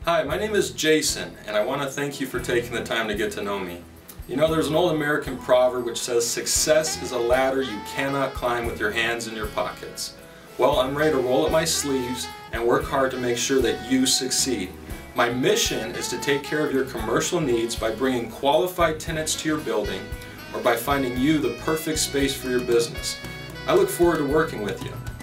Hi, my name is Jason, and I want to thank you for taking the time to get to know me. You know, there's an old American proverb which says, success is a ladder you cannot climb with your hands in your pockets. Well, I'm ready to roll up my sleeves and work hard to make sure that you succeed. My mission is to take care of your commercial needs by bringing qualified tenants to your building or by finding you the perfect space for your business. I look forward to working with you.